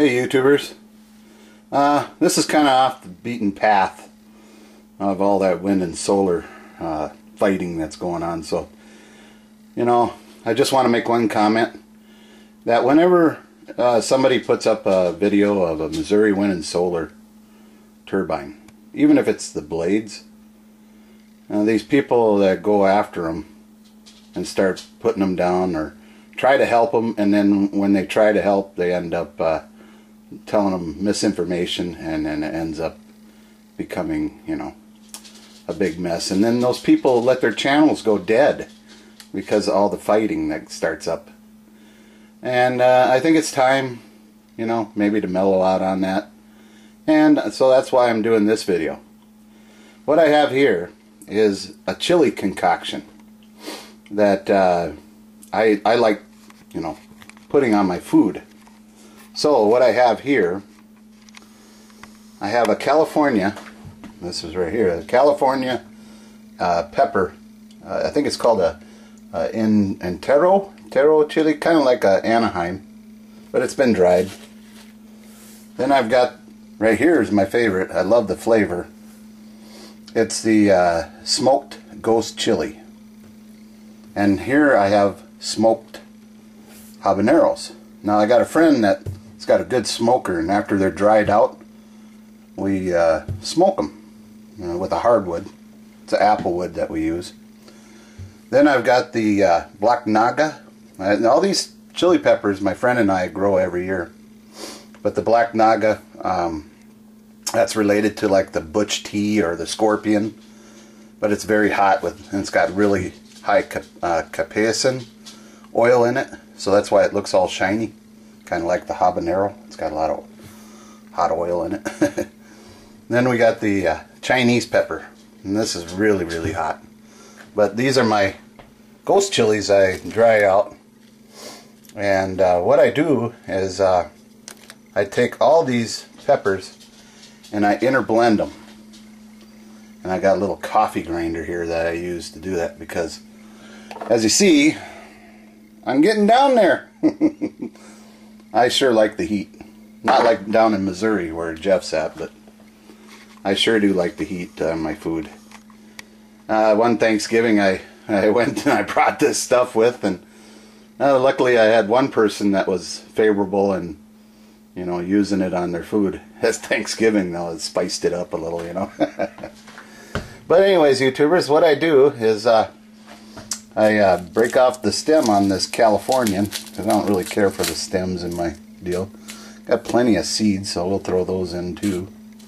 Hey YouTubers, this is kind of off the beaten path of all that wind and solar fighting that's going on, so I just want to make one comment that whenever somebody puts up a video of a Missouri wind and solar turbine, even if it's the blades, these people that go after them and start putting them down or try to help them, and then when they try to help they end up telling them misinformation, and then it ends up becoming a big mess, and then those people let their channels go dead because of all the fighting that starts up. And I think it's time maybe to mellow out on that, and so that's why I'm doing this video. What I have here is a chili concoction that I like putting on my food. So what I have here, I have a California, this is right here, a California pepper. I think it's called a Entero chili, kind of like a Anaheim, but it's been dried. Then I've got, right here is my favorite, I love the flavor. It's the smoked ghost chili. And here I have smoked habaneros. Now I got a friend that's got a good smoker, and after they're dried out, we smoke them with a hardwood. It's an apple wood that we use. Then I've got the black naga. All these chili peppers my friend and I grow every year, but the black naga, that's related to like the butch tea or the scorpion, but it's very hot and it's got really high capsaicin oil in it, so that's why it looks all shiny, kind of like the habanero. It's got a lot of hot oil in it. Then we got the Chinese pepper, and this is really, really hot. But these are my ghost chilies I dry out, and what I do is I take all these peppers and I interblend them, and I got a little coffee grinder here that I use to do that, because as you see, I'm getting down there. I sure like the heat. Not like down in Missouri where Jeff's at, but I sure do like the heat on my food. One Thanksgiving I went and I brought this stuff with, and luckily I had one person that was favorable and using it on their food. As Thanksgiving though, it spiced it up a little, But anyways, YouTubers, what I do is I break off the stem on this Californian, because I don't really care for the stems in my deal. Got plenty of seeds, so we'll throw those in too.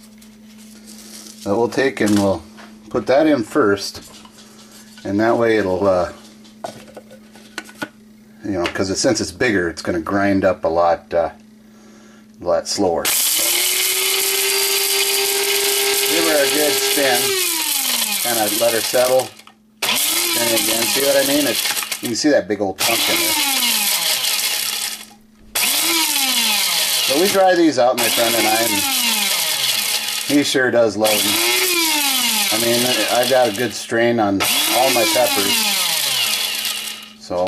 But we'll take and we'll put that in first, and that way it'll, because since it's bigger, it's going to grind up a lot slower. So, give her a good spin, kind of let her settle. And again, see what I mean? You can see that big old chunk in there. So we dry these out, my friend and I, and he sure does love them. I mean, I got a good strain on all my peppers. So,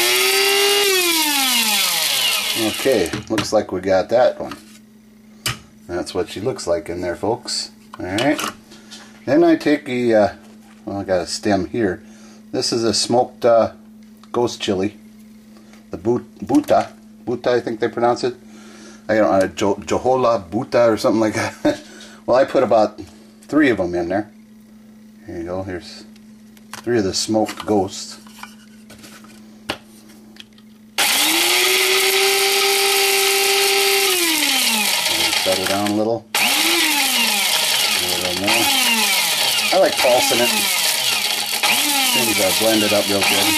okay, looks like we got that one. That's what she looks like in there, folks. Alright. Then I take a, well, I got a stem here. This is a smoked ghost chili, the buta, I think they pronounce it. I don't know, Johola buta or something like that. Well, I put about 3 of them in there. Here you go. Here's 3 of the smoked ghosts. Settle down a little. A little more. I like pulsing it. Things are blended up real good.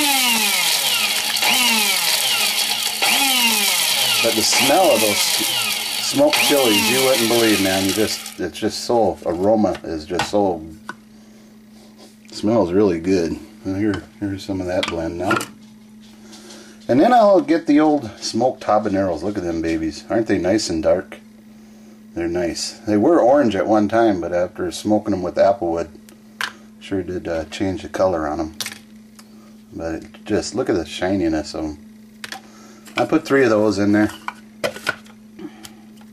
But the smell of those smoked chilies, you wouldn't believe, man. It's just so, aroma is just so, smells really good. Here's some of that blend now. And then I'll get the old smoked habaneros. Look at them babies. Aren't they nice and dark? They're nice. They were orange at one time, but after smoking them with applewood, sure did change the color on them. But just look at the shininess of them. I put 3 of those in there.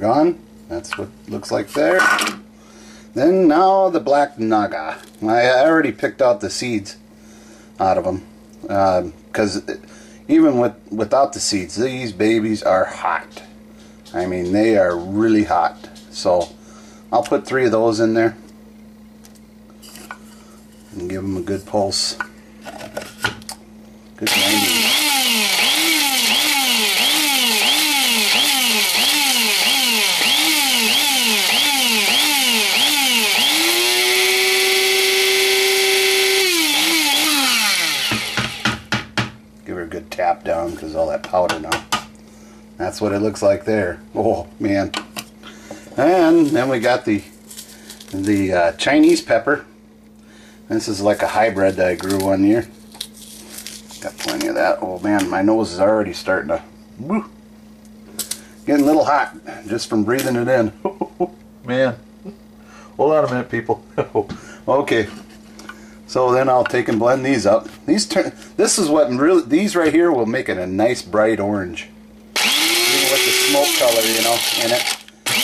gone. That's what it looks like there. Then now the black naga. I already picked out the seeds out of them, because even without the seeds, these babies are hot. I mean, they are really hot. So I'll put 3 of those in there and give them a good pulse. Good grinding. Give her a good tap down because all that powder now. That's what it looks like there. Oh man. And then we got the Chinese pepper. This is like a hybrid that I grew one year. Got plenty of that. Oh man, my nose is already starting to woo, getting a little hot just from breathing it in. Man, hold on a minute, people. Okay. So then I'll take and blend these up. This is what really, these right here will make it a nice bright orange. Even with the smoke color, you know, in it.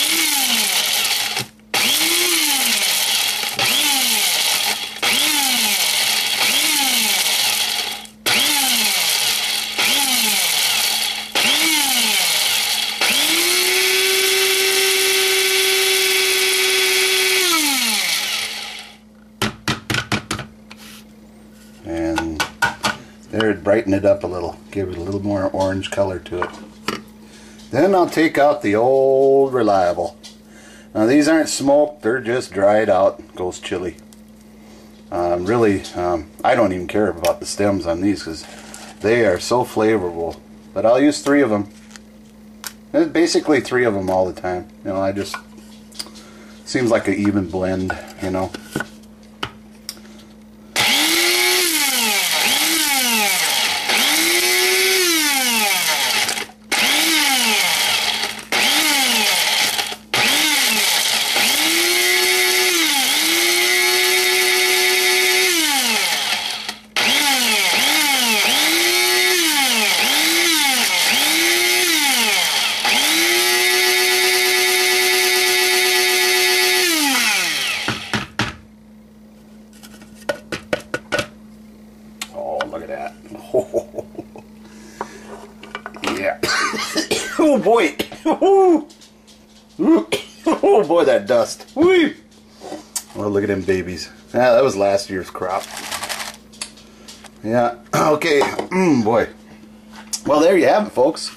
And there, it brighten it up a little, give it a little more orange color to it. Then I'll take out the old reliable. Now these aren't smoked, they're just dried out ghost chili. Really, I don't even care about the stems on these because they are so flavorful. But I'll use 3 of them. There's basically 3 of them all the time. You know, I just, seems like an even blend, you know. Look at that. Oh, yeah. Oh boy. Oh boy, that dust. Woo. Well, look at them babies. Yeah, that was last year's crop. Yeah. Okay. Boy. Well, there you have it, folks.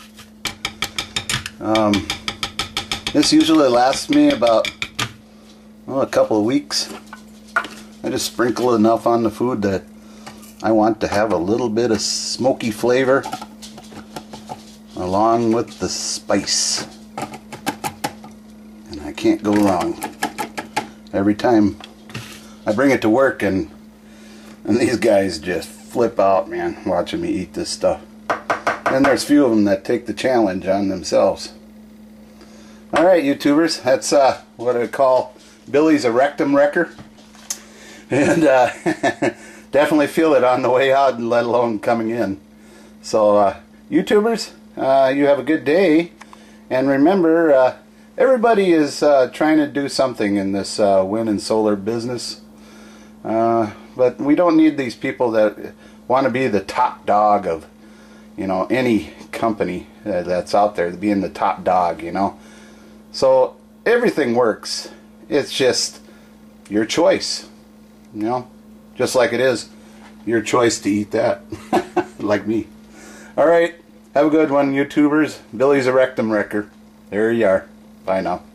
This usually lasts me about a couple of weeks. I just sprinkle enough on the food that I want to have a little bit of smoky flavor along with the spice. And I can't go wrong. Every time I bring it to work and these guys just flip out, man, watching me eat this stuff. And there's a few of them that take the challenge on themselves. Alright, YouTubers, that's what I call Billy's Erectum Wrecker. And definitely feel it on the way out, let alone coming in. So, YouTubers, you have a good day. And remember, everybody is trying to do something in this wind and solar business. But we don't need these people that want to be the top dog of, you know, any company that's out there, being the top dog, you know. So, everything works. It's just your choice, you know. Just like it is your choice to eat that. Like me. Alright, have a good one, YouTubers. Billy's Erectum Wrecker. There you are. Bye now.